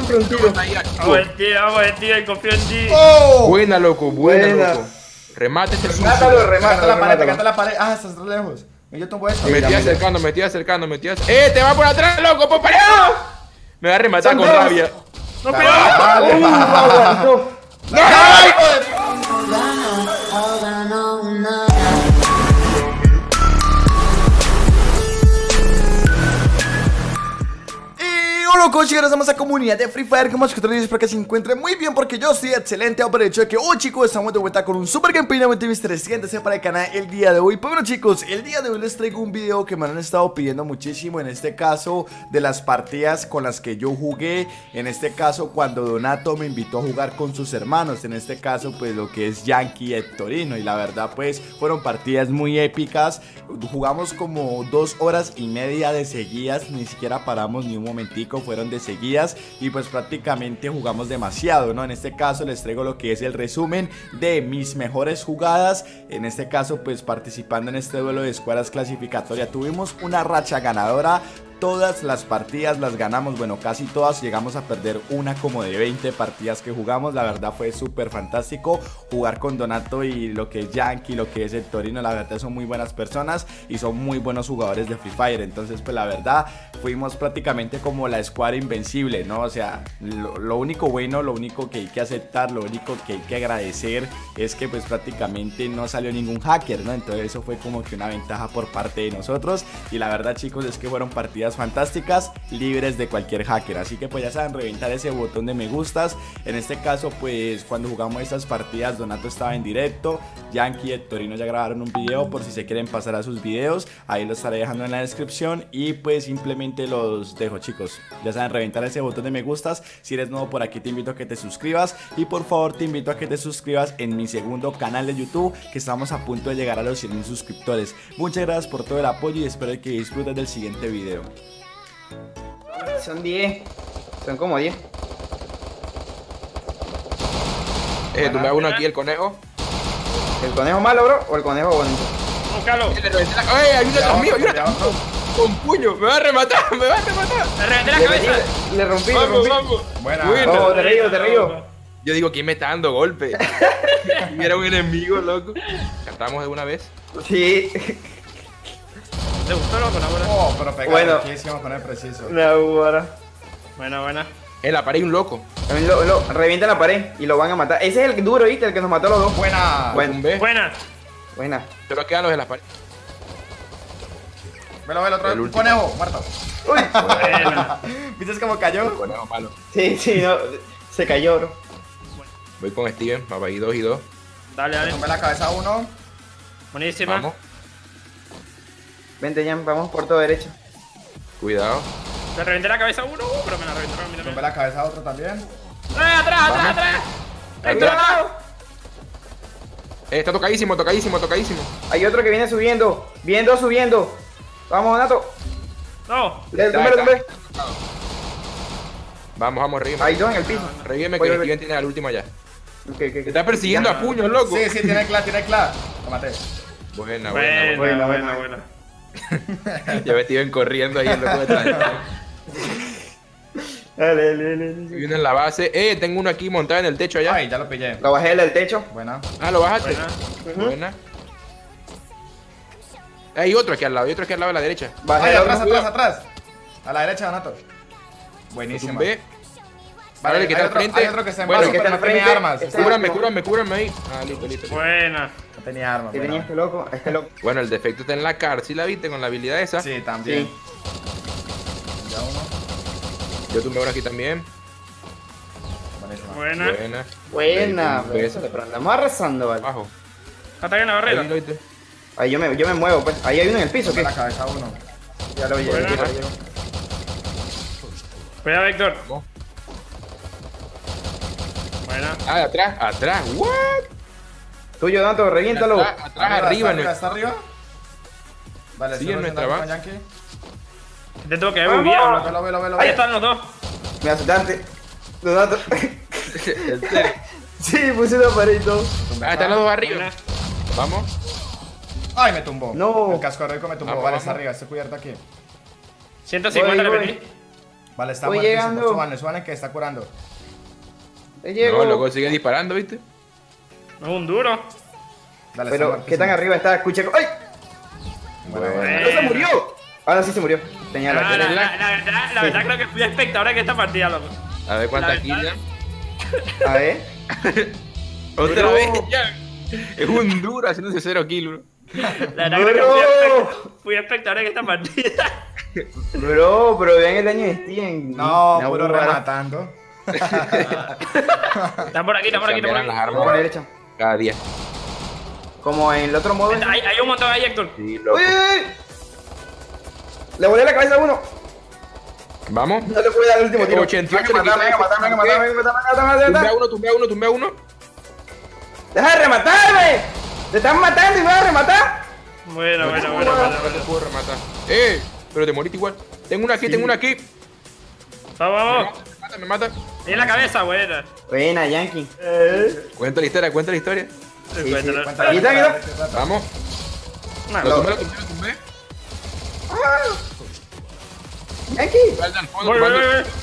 compro un tiro. Vamos, tío, confío en ti. Buena, loco, buena, loco. Remate ese sucio. Remata la pared, pegate la pared. Ah, estás re lejos. Yo tomo esto. Me estoy acercando. ¡Te va por atrás, loco! ¡Por allá! Me va a rematar con rabia. ¡No, cuidado! ¡No! Hola chicos, estamos a comunidad de Free Fire. Como que espero que se encuentre muy bien porque yo estoy excelente. Por el hecho de que hoy chicos estamos de vuelta con un super gameplay de mis 300 para el canal el día de hoy. Pues bueno chicos, el día de hoy les traigo un video que me han estado pidiendo muchísimo. En este caso de las partidas con las que yo jugué. En este caso cuando Donato me invitó a jugar con sus hermanos. En este caso pues lo que es Yankee y Hectorino. Y la verdad pues fueron partidas muy épicas. Jugamos como 2 horas y media de seguidas. Ni siquiera paramos ni un momentico, fueron de seguidas y pues prácticamente jugamos demasiado, ¿no? En este caso les traigo lo que es el resumen de mis mejores jugadas. En este caso pues participando en este duelo de escuadras clasificatoria tuvimos una racha ganadora. Todas las partidas las ganamos, bueno casi todas, llegamos a perder una como de 20 partidas que jugamos. La verdad fue súper fantástico jugar con Donato y lo que es Yankee, lo que es Hectorino. La verdad son muy buenas personas y son muy buenos jugadores de Free Fire. Entonces pues la verdad fuimos prácticamente como la escuadra invencible, ¿no? O sea, lo único bueno, lo único que hay que aceptar, lo único que hay que agradecer es que pues prácticamente no salió ningún hacker, ¿no? Entonces eso fue como que una ventaja por parte de nosotros. Y la verdad chicos es que fueron partidas fantásticas, libres de cualquier hacker. Así que pues ya saben, reventar ese botón de me gustas. En este caso pues cuando jugamos estas partidas Donato estaba en directo, Yankee y Hectorino ya grabaron un video por si se quieren pasar a sus videos, ahí lo estaré dejando en la descripción. Y pues simplemente los dejo chicos, ya saben, reventar ese botón de me gustas. Si eres nuevo por aquí te invito a que te suscribas y por favor te invito a que te suscribas en mi segundo canal de YouTube, que estamos a punto de llegar a los 100.000 suscriptores. Muchas gracias por todo el apoyo y espero que disfrutes del siguiente video. Son 10. Son como 10. ¿Tú me das uno aquí, el conejo? ¿El conejo malo, bro? ¿O el conejo bonito? Búscalo. ¡Ay, hay uno detrás mío! Con puño, me va a rematar, me va a rematar. Le reventé la cabeza. Le rompí, Vamos. Buena. Oh, te río. Yo digo, ¿quién me está dando golpe? Era un enemigo, loco. ¿Cantamos de una vez? Sí. ¿Te gustó, loco? Oh, pero pegado, Bueno. aquí sí vamos a poner preciso. Buena. En la pared hay un loco. Revienta la pared y lo van a matar. Ese es el duro, ¿viste? El que nos mató a los dos. Buena. Un B. Buena. Solo quedan los de la pared. Velo, otro. El Un último. conejo, muerto. Uy. Buena. ¿Viste cómo cayó? Conejo malo. Sí, no. Se cayó, bro. Voy con Steven, papá, y 2 y 2. Dale. Tomé la cabeza a uno. Buenísima. Vamos, Vente, Jan, vamos por todo derecho. cuidado. Le reventé la cabeza a uno, pero me la reventaron a mí Tomé también. la cabeza a otro también. ¡Atrás! ¡Héctor, atrás! Está tocadísimo. Hay otro que viene subiendo. Viendo, subiendo. Vamos, Donato. No. Tumbe. Vamos, revive. Hay dos en el piso. Revíveme Voy, que voy. Steven tiene al último ya. Ok. Te está persiguiendo a puños, loco. Sí, tiene claro. Lo maté. Buena. Buena. Ya me Steven corriendo ahí el loco detrás. Dale. Y uno en la base. Tengo uno aquí montado en el techo allá. Ay, ya lo pillé. Lo bajé del techo. Buena. Ah, ¿lo bajaste? Buena. Hay otro aquí al lado, de la derecha. Bajé Ay, el otro. atrás. A la derecha, Donato. Buenísimo. Tumbé. Vale, que está al frente. Hay otro que se Bueno, envasa, que está pero no al tiene frente. armas. Está- Cúbrame ahí. Ah, listo. Buena. No tenía armas. ¿Qué tenía este loco? Bueno, el defecto está en la cara, ¿sí la viste con la habilidad esa? Sí, también. Sí. Ya uno. Yo tumbé uno aquí también. Buenísimo. Buena. Buena. Un beso. Pero andamos arrasando, vale. Abajo. Ataque en la barrera. Ahí lo viste. Ahí yo me muevo, pues. Ahí hay uno en el piso, Tomé ¿qué? la cabeza a uno. Ya lo vi. Buena. Cuidado, Héctor. Vamos. Buena. Ah, de atrás. What? Tuyo, Donato, reviéntalo. Atrás, arriba. ¿Está arriba? Vale, Sí, en nuestra base. base. Te tengo que ver muy bien, loco. Velo. Ahí están los dos. Me asustaste. Donato. ¿En serio? Sí, puse una pared y todo. Están los dos arriba. Buena. Vamos. Ay, me tumbó. No. El casco heroico me tumbó. Vamos, Vale, vamos. está arriba, estoy cubierto aquí. 150 Voy. repetí. Vale, está Voy muertísimo. llegando. Súbanle que está curando. Te llego. No, loco, sigue disparando, ¿viste? No es un duro. Dale, Pero, está ¿qué tan muertísimo. arriba está? Escucha. ¡Ay! Bueno, bueno. ¡No se murió! Ahora sí se murió. Tenía La, la la, cara. la verdad creo que fui espectador de esta partida, loco. A ver cuántas La kills. verdad- A ver. Otra Bro. vez, ya. Es un duro haciéndose 0 kills, bro. La verdad creo que Bro. fui espectador en esta partida. Bro, pero vean el daño de Steven. No, Me puro aburro. rematando. Están por aquí, están por aquí, están por Cambiaron las aquí. Vamos a la armas derecha. cada día. Como en el otro modo. Hay un montón ahí, Héctor. Sí, loco. ¡Uy, uy, uy! Le volé la cabeza a uno. Vamos. No le puede dar el último tiro. 88 Venga, matame, venga, matame, matame, matame. Tumbea uno, tumbea uno, tumbea uno. ¡Deja de rematarme! ¡Te están matando y me vas a rematar! Bueno. No te puedo rematar. Pero te moriste igual. Tengo una aquí, tengo una aquí. Vamos. Me mata. En la cabeza, buena. Buena, Yankee. Cuenta la historia, cuenta la historia. Sí, Cuéntalo. Cuéntale, Aquí está, aquí está. cuéntale. Vamos. No, Lo No. tumbé, lo tumbé, lo tumbé. Yankee. Falta al fondo, voy. falta-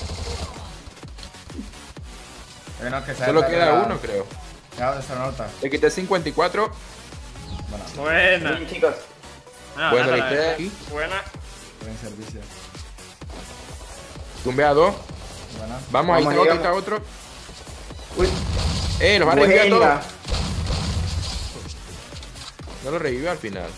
Hay uno que se Solo ha queda perdido. uno, creo. Ya se nota. Le quité 54. Buena. Bien, chicos. No, Buena la nada, historia aquí. Buena. Buen servicio. Tumbé a 2. Bueno. Vamos, ahí Vamos, está otro, ahí llegamos. está otro. Uy. Los va a revivir a Buena. todos. No lo revivió al final.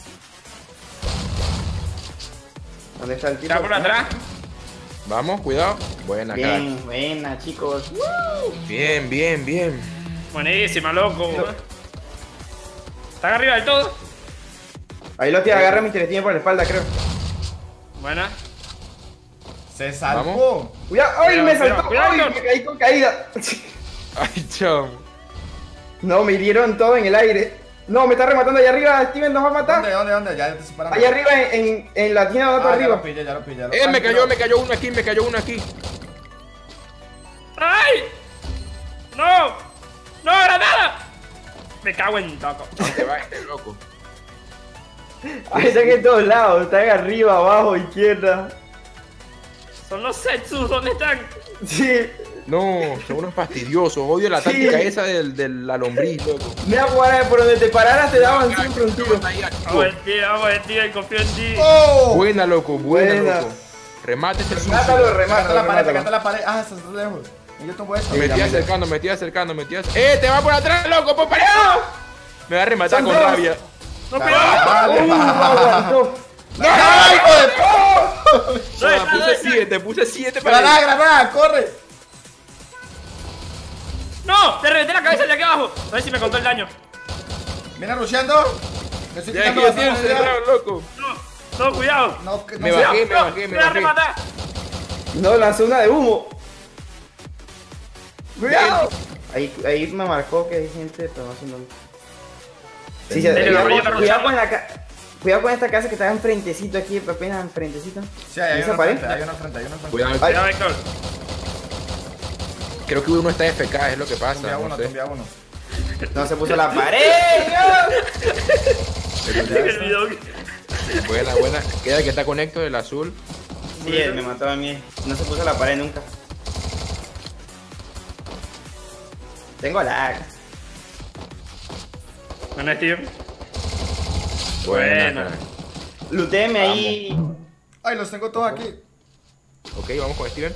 ¿Dónde está el tipo? Está por atrás. Vamos, cuidado. Buena, cara. Bien, buena, chicos. Bien, bien, bien. Buenísima, loco. ¿Están arriba del todo? Ahí lo tira, agarra mi tiene por la espalda, creo. Buena. Se salvó. Vamos. Cuidado, ¡ay! Me Cuidado, saltó. cuidado, ¡Ay! cuidado. Me caí con caída. Ay, chamo. No, me hirieron todo en el aire. No, me está rematando allá arriba. Steven nos va a matar. ¿Dónde? Ya te estoy parando. Allá arriba en la tienda de otro Ah, ya arriba. lo pillé, ya lo pillé. Me cayó uno aquí, me cayó uno aquí. ¡Ay! ¡No! ¡No, granada! Me cago en toco. Te va este loco. Ahí están en todos lados. Están arriba, abajo, izquierda. Son los Setsus, ¿dónde están? Sí. No, son unos fastidiosos. Odio la Sí. táctica esa de la lombriz, loco. Mira, Juan, por donde te pararas te daban siempre un tiro. Vamos en ti, confío en ti. ¡Oh! Buena, loco, buena, Buena. loco. Remate ese sucio. Mátalo, Canta remátalo, la pared, remátalo. canta la pared. Ah, estás lejos. Y yo tomo eso. Me estoy acercando, me estoy acercando, me estoy acercando. ¡Te va por atrás, loco, por pareado! Me va a rematar Son con dos. rabia. ¡No, cuidado! Aguantó. ¡Ay, hijo de po! Puse 7 para ¡Granada, corre! ¡No! ¡Te reventé la cabeza de aquí abajo! A ver si me contó el daño. Viene rusheando. Me estoy Ya es que quitando yo la estoy encerrado, loco. No, cuidado. No, Me sé. bajé, me No, bajé, me va a bajé. rematar. No, lanzó una de humo. ¡Cuidado! Ahí me marcó que hay gente, pero no sé dónde. Sí, Dale, la orilla, cuidado con cuidado con esta casa que está enfrentecito aquí, apenas enfrentecito. Sí, hay ¿Esa uno pared? frente, hay uno frente, hay uno frente. Cuidado, Ay. Cuidado, Héctor. creo que uno está FK, es lo que pasa. Tumbea No uno, sé. tumbea uno. No se puso la pared. Pero Se ya me está. olvidó. Buena, buena. Queda el que está conectado, el azul. Sí, él me mató a mí. No se puso la pared nunca. Tengo lag. Bueno, Steven. Buena. Buena. cara. Lutéeme ahí. Ay, los tengo todos aquí. Ok, vamos con Steven.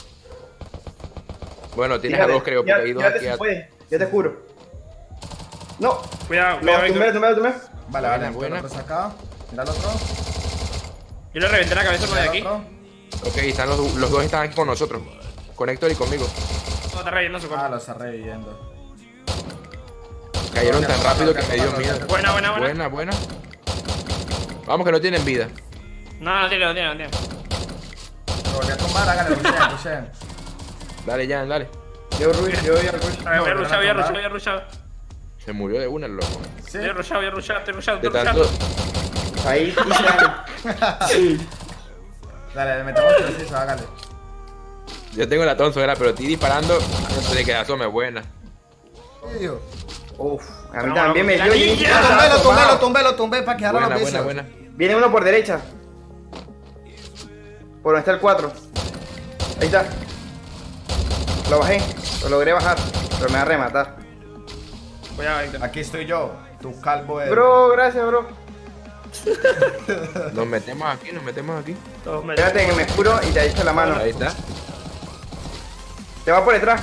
Bueno, tienes Tírate, a dos, creo, porque hay dos tírate aquí. si puedes, yo te juro. No, Cuidado, lo cuidado, tumbé, Héctor. tumbé. Vale, Buena, vale, buena. el otro está acá. Mira el otro. Yo le reventé la cabeza con Mira de el aquí. otro. Ok, están los dos están aquí con nosotros. Con Héctor y conmigo. No, está reviendo su Ah, cuerpo. lo está reviviendo. Cayeron tan rápido que me dio miedo. Buena, buena, buena. Buena, buena. Vamos que no tienen vida. No, no tiene. Lo volví a tumbar, háganle, rushen. Dale, Jan, dale. Yo rush, yo rush. A ver, voy a No, rushar, voy a no, rushar, no. voy a rushar. Se murió de una el loco. Sí. Voy a rushar, estoy rushando, De estoy tanto. rushando. Ahí, Dale, le metemos preciso, hágale. Yo tengo la tonzera, pero estoy disparando de que asome buena. Tío. Uf, a mí Pero también me bueno, dio. la y- niña. Lo tumbé para que ahora Buena, los buena, vicios. buena. Viene uno por derecha. Por donde está el 4. Ahí está. Lo bajé. Lo logré bajar. Pero me va a rematar. Cuidado, Héctor. Aquí estoy yo, tu calvo de... Bro, gracias, bro. Nos metemos aquí, nos metemos aquí. Todos me... Espérate que me curo y te echo la mano. Ahí está. Te va por detrás.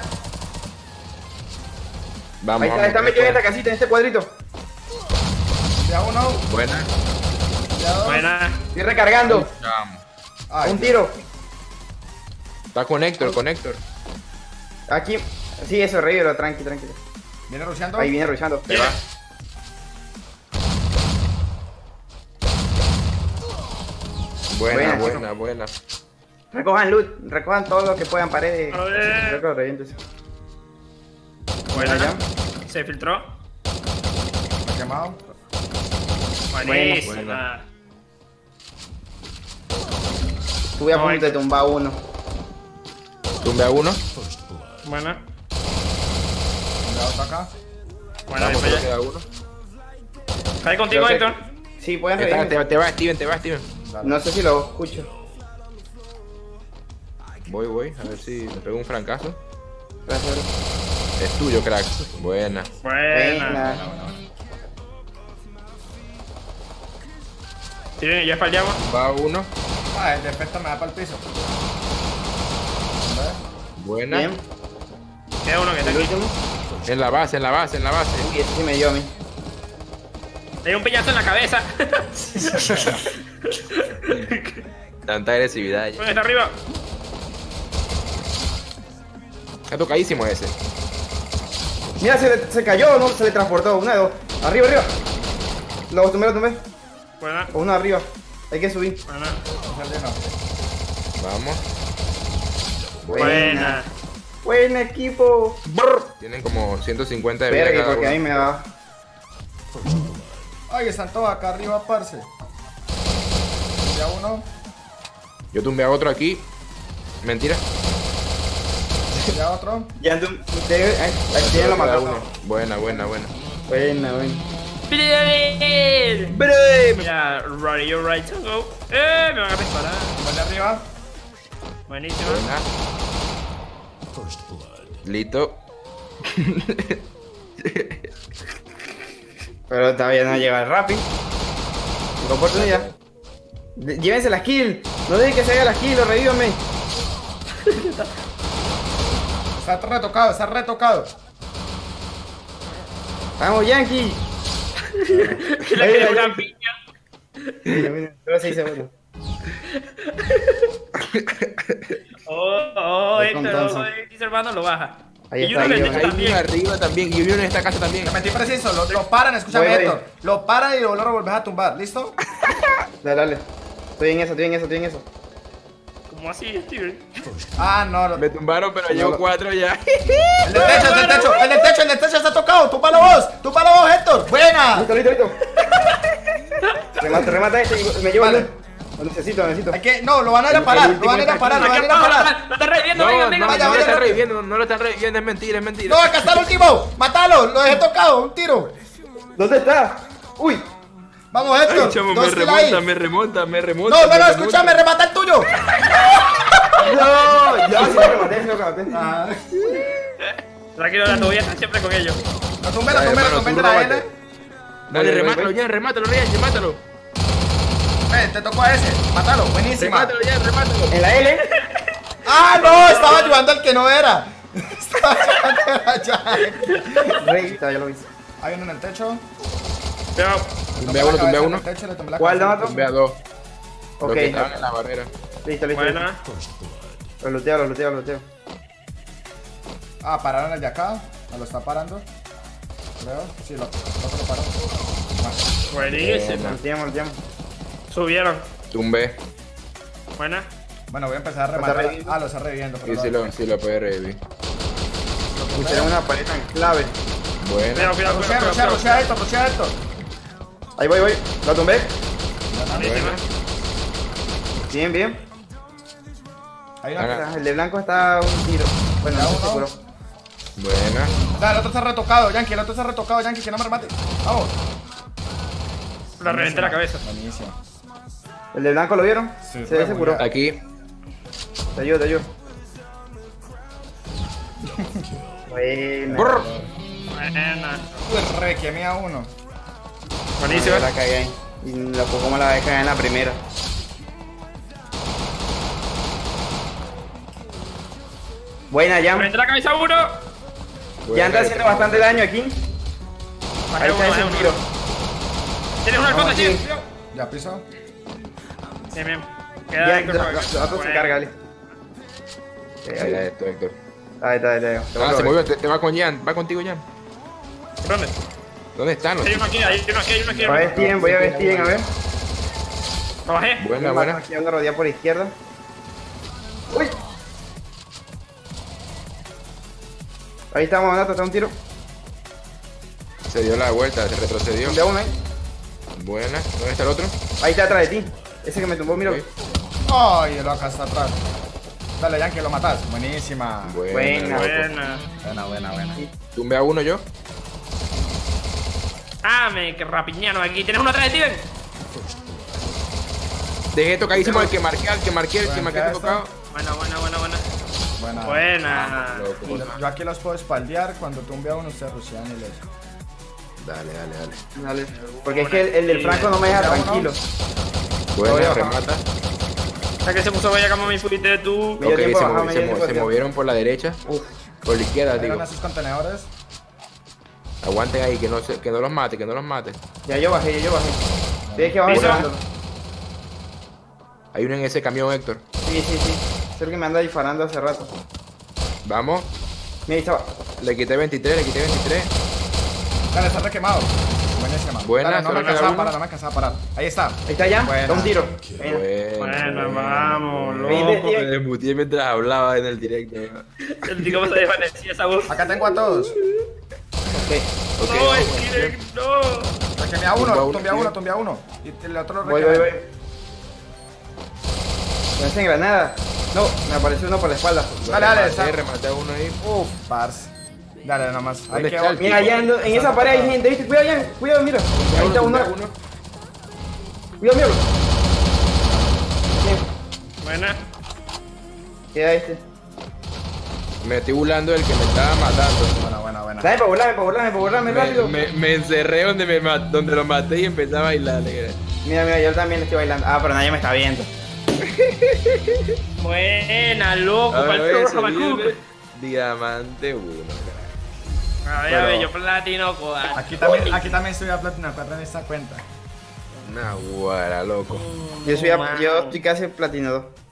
Vamos, Ahí está, está metido en esta casita, en este cuadrito. Ya uno, Buena. ya dos. Buena. Estoy recargando. Vamos. Ay, Un tiro. Está con Héctor, con Héctor. Aquí. Sí, eso, revívelo, tranquilo. viene rusheando. Ahí viene rushando. Te va. Buena, Buena, buena. Recojan loot, recojan todo lo que puedan, paredes. A ver. Creo que lo revientes. Buena. Ya. Se filtró. Me he quemado. Buenísima. Estuve a punto de tumbar uno. Tumbe a uno. Buena. Ya otro acá. Buena, Vamos, ahí solo falla. queda uno. Cae contigo, Creo que- Héctor. Sí, pueden Te revivirme. va Steven, te va Steven. Dale. No sé si lo escucho. Voy, a ver si me pego un francazo. Gracias, bro. Es tuyo, crack. Buena. Buena. Tienen, ya espaldeamos. Va uno. Ah, el defecto me da para el piso. Buena. Bien. Queda uno que está El aquí. último. En la base. Uy, ese sí me dio a mí. Le di un piñazo en la cabeza. Tanta agresividad. Bueno, está arriba. Está tocadísimo ese. Mira, se cayó, no, se le transportó. Una de dos. Arriba. Lo tumbé. Buena. O uno arriba. Hay que subir. Buena. Vamos. Buena. Buen equipo. Tienen como 150 de vida Verga, cada porque a mí uno. me va. Ay, están todos acá arriba, parce. Ya uno, Yo tumbé a otro aquí. Mentira. ya otro. Ya tú. Ahí tiene lo Queda mató. uno. Buena. Buena. Mira, ready, you're right to go. Me van a disparar. Vale arriba. Buenísimo. Buena. Listo. Pero todavía no llega el Rappi. Tengo oportunidad. Llévense la kill. No dejen que se haga la kill, revívame. Está retocado, está retocado. Vamos, Yankee. Que le quedó una piña. Solo 6 segundos. Voy con Héctor, Thompson. dice hermano, lo baja. Ahí Y está, uno ahí le va. Hay uno también. arriba también. Y uno en esta casa también. Me metí preciso, lo paran, escúchame, Voy. Héctor. Lo paran y luego lo volvés a tumbar, ¿listo? Dale. Estoy en eso. ¿Cómo así, Steven? Ah, no, Me tumbaron, pero llevo 4 ya. el del techo está tocado. Túpalo vos, Héctor. Buena. Listo. Remata este y me llevo Vale. el. Lo necesito. Hay que, no, lo van a ir a parar, lo van a ir a parar. Lo está reviviendo, No, venga, no, venga. vaya, no lo vaya, están rápido. reviviendo, no lo están reviviendo, es mentira. No, acá está el último. Mátalo, lo dejé tocado, un tiro. ¿Dónde está? Uy. Vamos, Héctor. Ay, chamo, Dos kills ahí. me remonta. No, escúchame, remata el tuyo. No, ya sí lo rematé. Ah, Tranquilo, la tuya está siempre con ellos. lo tumbé Dale, hermano, de tú la róbate. L. Dale, Voy. remátalo ya, remátalo. Te tocó a ese. Mátalo, buenísima. Remátalo ya, remátalo. En la L. Ah, no, estaba ayudando al que no era. Estaba ayudando a Jack. Rey, ya lo vi. Hay uno en el techo. Cuidado. Tumbé a uno, tumbé a uno. ¿Cuál, Donato? Tumbé a 2. Ok. Los que estaban en la barrera. Listo. Buena. Lo luteo. Ah, pararon el de acá. Me lo está parando. Creo. Sí, lo paró. Buenísimo. Volteamos. Subieron. Tumbé. Buena. Bueno, voy a empezar a rematar. reviviendo? Ah, lo está reviviendo. Y sí lo puede revivir. Pusieron una pared tan clave. Buena. Cuidado. Rushea esto. Ahí voy. Lo tumbé. Buenísima. Bien. Ahí Haga. El de blanco está a un tiro. Bueno, Ya no uno. estoy seguro. Buena. Dale, el otro está retocado, Yankee. Que no me remate. Vamos. La reventé la cabeza. Buenísimo. ¿El de blanco lo vieron? Sí, Se ve fue seguro. muy Aquí. Te ayudo. Buena. Brr. Buena. Pues re, quemé a uno. Buenísima. La cagué ahí. Y la Pokémon la cagué en la primera. Buena, Jam. Frente a la cabeza uno. Ya anda haciendo bastante daño aquí. Bajé Ahí uno, está bajé ese uno. tiro. Tienes uno al fondo, tío. Ya pisó. Bien, bien. Ya, Queda el otro se carga, Ali. Mira esto, Héctor. Ahí está, ahí está. Ah, se movió, te va con Jan, va contigo Jan. ¿Dónde? ¿Dónde están? Hay uno aquí, hay uno aquí, hay uno aquí. Voy a ver Steven, voy a ver Steven, a ver. Lo bajé. Buena, buena. Aquí ando rodeado por izquierda. Uy. Ahí estamos, Donato, está un tiro. Se dio la vuelta, se retrocedió. De uno ahí. Buena. ¿Dónde está el otro? Ahí está atrás de ti. Ese que me tumbó, mira. Ok. Ay, el acá está atrás. Dale, Yankee, lo matas. Buenísima. Buena. Buena. Buena. Tumbé a uno yo. Ah, que rapiñano aquí. ¿Tienes uno atrás de ti, ven? Dejé tocadísimo el que marqué, el que marqué Buena, tocado. Buena. Buena. Buena. Loco. Yo aquí los puedo espaldear. Cuando tumbe a uno, ustedes rushean y les. Dale. Dale. Porque es que el del Franco no me deja tranquilo. Buena, Voy a remata. Ya que se puso bella como mi fuiste tú. Medio Ok, tiempo se, bajado, movi- medio se mo- tiempo se bajado. movieron por la derecha. Uf. Por la izquierda, Traigan digo. esos contenedores. Aguanten ahí, que no los mate, que no los mate. Ya yo bajé. Tienes que bajar ¿Listo? disparándolo. Hay uno en ese camión, Héctor. Sí. Es el que me anda disparando hace rato. Vamos. Mira, ahí estaba. Le quité 23. Dale, está requemado. Buenísima. Buena, Dale, no solo me queda alcanzaba a uno. parar, no me alcanzaba a parar. Ahí está. Ahí está ya. Buena. Da un tiro. Buena. Buena, Vamos, Veinte, loco. tío. Me desmuteé mientras hablaba en el directo. El tío cómo se desvanecía esa voz. Acá tengo a todos. Ok. No, el Steven, no. Requemé a uno, Tumba uno, tumbé a uno. Y el otro lo Voy. requemé. Me hacen granada. No, me apareció uno por la espalda. Dale, está. Rematé a uno ahí. Uf, parce. Dale, nomás. Hay ¿Dónde que. está el Mira, allá en esa pared hay gente, ¿viste? Cuidado, ya. Cuidado, mira. Ahí está uno. Cuidado, mira. Bien. Buena. Queda este. Me estoy burlando del que me estaba matando. Buena. Dale, para burlarme rápido. Me encerré donde lo maté y empecé a bailar. Mira, yo también estoy bailando. Ah, pero nadie me está viendo. Buena, loco. A ver, Parece un ese Habacuc. viene. Diamante 1, carajo. A ver, yo platino 4. Aquí también estoy a Platina 4 en esta cuenta. Una guara, loco. Yo estoy casi platino 2.